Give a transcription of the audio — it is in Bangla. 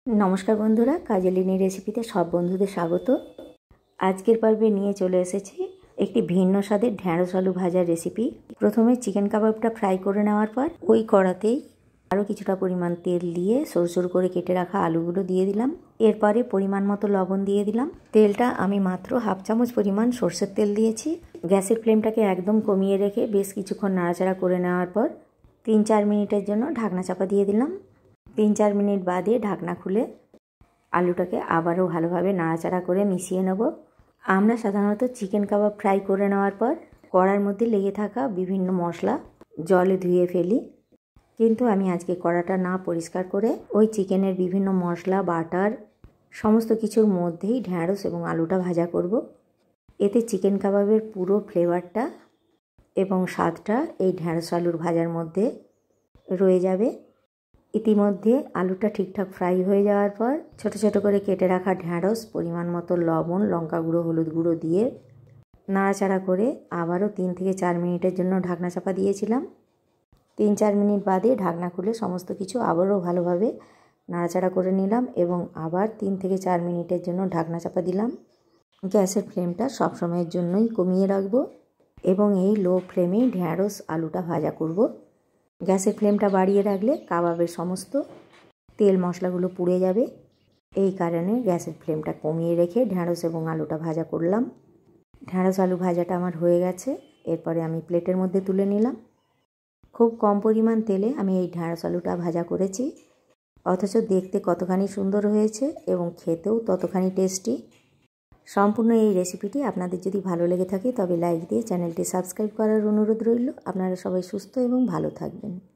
नमस्कार बंधुरा काजलिनी रेसिपिते सब बंधुदेर स्वागत। आजकेर पर्वे निये चले एसेछि एकटी भिन्न स्वादेर ढेঁড়স आलू भाजार रेसिपि। प्रथमे चिकेन काबाबटा फ्राई करे नेওয়ার पर ओई कड़ातेई आरो किछुटा परिमाण तेल दिए सरु सरु करे केटे राखा आलूगुलो दिए दिलाम। एरपरे परिमाण मतो लवण दिए दिलाम। तेलटा आमी मात्र हाफ चामच परिमाण सर्षेर तेल दिएछि। ग्यासेर फ्लेमटाके एकदम कमिয়ে रेखे बेश किछुक्षण नाड़ाचाड़ा करे नेওয়ার पर 3-4 मिनिटेर जन्य ढाकना चापा दिए दिलाम। 3-4 मिनट बादे ढाकना खुले आलूटाके आबारो भालोभाबे नाड़ाचाड़ा करे मिशिए नेब। आमरा साधारणत चिकेन काबाब फ्राई करे नेওয়ার पर कड़ार मধ্যে लेगे थाका विभिन्न मशला जले धुए फेली, किन्तु आमी आजके कड़ाटा ना परिष्कार करे ओई चिकेनेर विभिन्न मशला बाटार समस्त किछुर मध्येई ढेঁড়স एबं आलूटा भाजा करब। एते चिकेन काबाबेर पुरो फ्लेभारटा एबं स्वादटा एई ढेঁড়স आलूर भाजार मধ্যে रये जाबे। इतिमध्ये आलूटा ठीकठाक फ्राई हो जाওয়ার पर छोटो छोटो करे केटे रखा ढेঁড়স परिमाण मतो लवण लंका गुঁড়ो हलुद गुঁড়ो दिए नाड़ाचाड़ा करे आबारो 3 থেকে 4 मिनिटेर जन्य ढाकना चापा दिएछिलाम। 3-4 मिनट बादे ढाकना खुले समस्त किछु आबारो भालोभाबे नाड़ाचाड़ा करे निलाम एबं आबार 3 থেকে 4 मिनिटेर जन्य ढाकना चापा दिलाम। ग्यासेर फ्लेमटा सब समयेर जन्यई कमिয়ে राखबो एबं एई लो फ्लेमेई ढेঁড়স आलूटा भाजा करब। গ্যাসের ফ্লেমটা বাড়িয়ে রাখলে কাবাবের সমস্ত তেল মশলাগুলো পুড়ে যাবে। এই কারণে গ্যাসের ফ্লেমটা কমিয়ে রেখে ঢেঁড়স এবং আলুটা ভাজা করলাম। ঢেঁড়স আলু ভাজাটা আমার হয়ে গেছে। এরপরে আমি প্লেটের মধ্যে তুলে নিলাম। খুব কম পরিমাণ তেলে আমি এই ঢেঁড়স আলুটা ভাজা করেছি, অথচ দেখতে কতখানি সুন্দর হয়েছে এবং খেতেও ততখানি টেস্টি। সম্পূর্ণ এই রেসিপিটি আপনাদের যদি ভালো লেগে থাকে তবে লাইক দিয়ে চ্যানেলটি সাবস্ক্রাইব করার অনুরোধ রইল। আপনারা সবাই সুস্থ এবং ভালো থাকবেন।